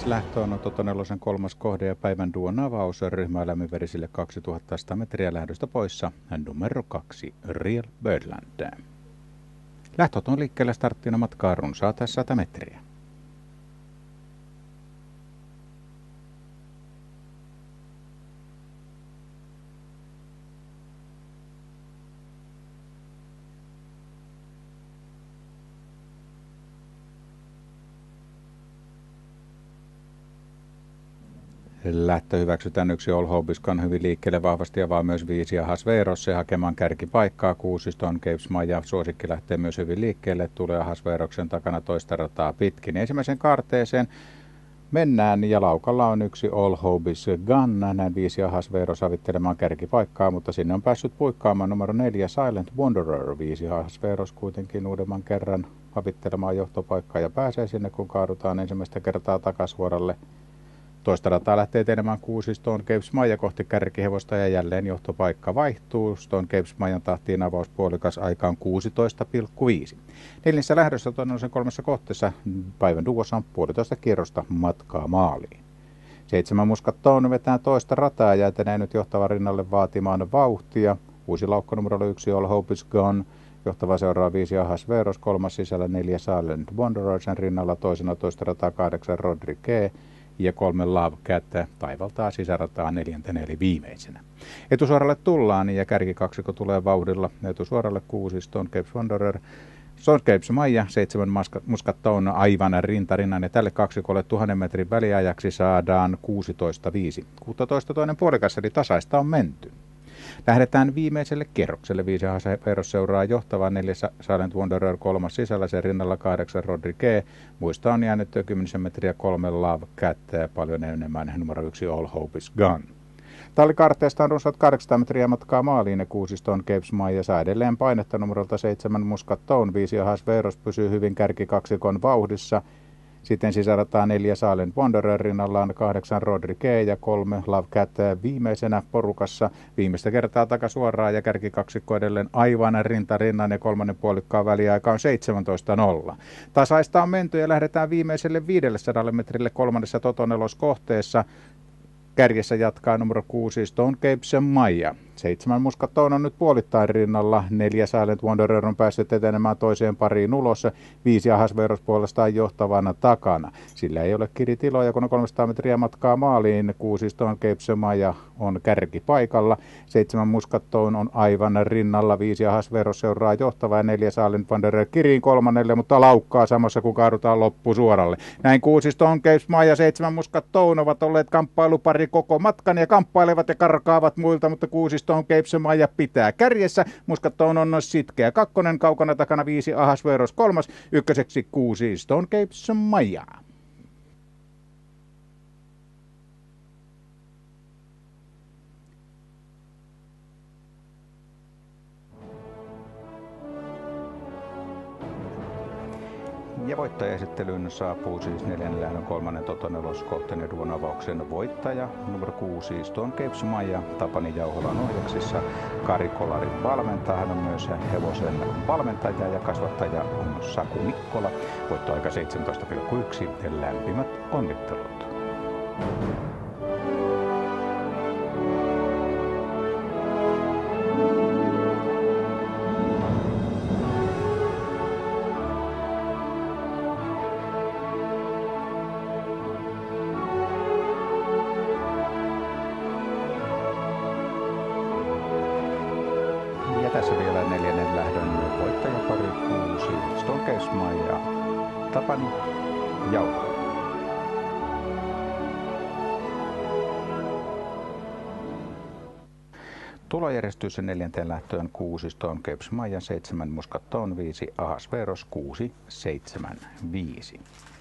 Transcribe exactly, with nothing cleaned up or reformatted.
Neljäs lähtö on Toto nelosen kolmas kohde ja päivän duon avaus. Ryhmä lämminverisille kaksituhattasata metriä lähdöstä poissa. Numero kaksi, Real Birdland. Lähtöt on liikkeellä starttina matkaa runsaat sata metriä. Lähtö hyväksytään yksi All Hobiscan hyvin liikkeelle vahvasti ja vaan myös viisi ja Hasveros se hakemaan kärkipaikkaa. Kuusi Stone Capes Maja suosikki lähtee myös hyvin liikkeelle. Tulee Hasveroksen takana toista rataa pitkin. Ensimmäisen kaarteeseen mennään ja laukalla on yksi All Hobiscan. Näin viisi ja Hasveros avittelemaan kärkipaikkaa, mutta sinne on päässyt puikkaamaan numero neljä Silent Wanderer. Viisi Hasveros kuitenkin uudemman kerran avittelemaan johtopaikkaa ja pääsee sinne, kun kaadutaan ensimmäistä kertaa takasuoralle. Toista rataa lähtee etenemään kuusi Stone Capes Maja kohti kärkihevosta ja jälleen johtopaikka vaihtuu. Stone Capes Majan tahtiin avauspuolikas aika on kuusitoista pilkku viisi. Neljännessä lähdössä todennäköisen kolmessa kohteessa päivän duossa on puolitoista kierrosta matkaa maaliin. Seitsemän Muscatone vetää toista rataa ja etenee nyt johtavan rinnalle vaatimaan vauhtia. Uusi laukko numero yksi All Hope is Gone. Johtava seuraa viisi Ahasveros, kolmas sisällä neljä Silent Wanderer, sen rinnalla toisena toista rataa kahdeksan Rodriguez ja kolme Love Cat taivaltaa sisärataa neljäntenä eli viimeisenä. Etusuoralle tullaan ja kärkikaksiko tulee vauhdilla. Etusuoralle kuusi Stone Capes Wanderer, Stone Capes Maja, seitsemän Muscatone aivan rintarinnan ja tälle kaksikolle tuhannen metrin väliajaksi saadaan kuusitoista viisi. kuusitoista toinen puolikas eli tasaista on menty. Lähdetään viimeiselle kierrokselle. Viisi Hasveros seuraa johtavaa, neljä Silent Wanderer kolmas sisällä, sen rinnalla kahdeksan Rodriguez. Muista on jäänyt kymmenisen metriä kolme Love Cat, paljon enemmän numero yksi All Hope is Gone. Tallikarteesta on runsaat kahdeksansataa metriä matkaa maaliin ja kuusi Stone Capes Maja saa edelleen painetta numerolta seitsemän Muscatone. Viisi Hasveros pysyy hyvin kärkikaksikon vauhdissa. Sitten sisärataa neljä Silent Wanderer rinnallaan kahdeksan Rodriguez ja kolme Love Cat viimeisenä porukassa. Viimeistä kertaa takasuoraan ja kärkikaksikko edelleen aivan rintarinnan ja kolmannen puolikkaan väliaika on seitsemäntoista nolla. Tasaista on menty ja lähdetään viimeiselle viidestäsadasta metrille kolmannessa Toto neloskohteessa. Kärjessä jatkaa numero kuusi Stone Capes Maja. Seitsemän Muscatone on nyt puolittain rinnalla. Neljä Silent Wanderer on päässyt etenemään toiseen pariin ulos. Viisi Ahasveros puolestaan johtavana takana. Sillä ei ole kiritiloja, kun on kolmesataa metriä matkaa maaliin. Kuusi Stone Capes Maja on kärkipaikalla. Seitsemän Muscatone on aivan rinnalla. Viisi Ahasveros seuraa johtavaa ja neljä Silent Wanderer kiriin kolmannelle, mutta laukkaa samassa kun kaadutaan loppusuoralle. Näin kuusi Stone Capes Maja ja seitsemän Muscatone ovat olleet kamppailupari koko matkan ja kamppailevat ja karkaavat muilta, mutta kuusi Stone Capes Maja pitää kärjessä. Muscatone on sitkeä kakkonen, kaukana takana viisi Ahasveros kolmas, ykköseksi kuusi Stone Capes Maja. Ja voittajaesittelyyn saapuu siis neljännen lähdön kolmannen Toto neloskohteen ja duon avauksen voittaja numero kuusi Stone Capes Maja. Tapani Jauholan ohjaksissa. Kari Kolarin valmentaja. Hän on myös hevosen valmentaja ja kasvattaja on Saku Mikkola. Voittoaika seitsemäntoista pilkku yksi. Lämpimät onnittelut. Ja tässä vielä neljännen lähdön voittajapari kuusi Stone Capes Maja ja Tapani Jauhola. Tulojärjestys neljänteen lähtöön kuusi Stone Capes Maja, seitsemän Muscatone, viisi Ahasveros, kuusi, seitsemän, viisi.